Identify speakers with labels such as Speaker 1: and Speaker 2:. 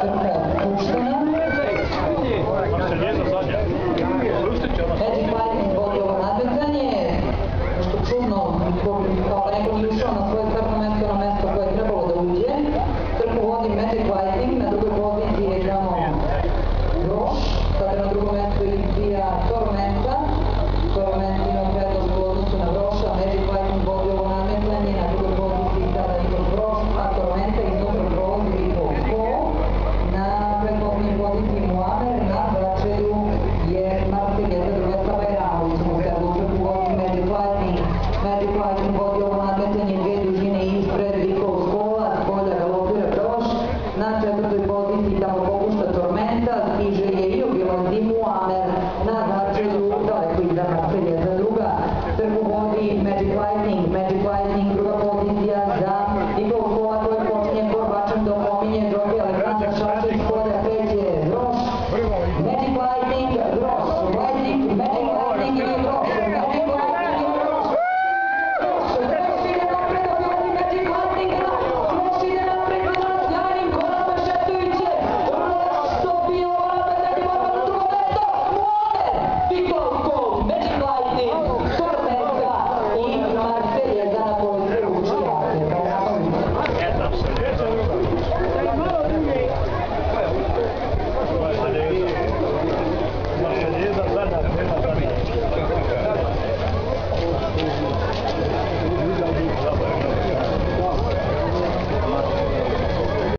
Speaker 1: puštena. Magic Fighting vodi ovo nadmetanje, nešto čudno, kao da neko nije ušao na svoje startno mesto na mesto koje je trebalo da uđe. Trku vodi Magic Fighting, na drugoj poziciji je igramo Groš, sada na drugom mestu igra Tormenta. Tormenta ima prednost u odnosu na Groša, Magic Fighting vodi ovo nadmetanje, na drugoj poziciji sada Igor Groš, a Tormenta iznutra prolazi Igor Ko. Na prethodnoj poziciji Muamer, na začelju je Marcegeta Drugeta Bajramović, u sedlu trku vodi Magic Fighting. Magic Fighting vodi ovo nadmetanje dve dužine ispred Vikov Skola, s polja galopira Groš. Na četvrtoj poziciji tamo popušta Tormenta, stiže je i obilazi Muamer, na začelju daleko iza Marcegeta.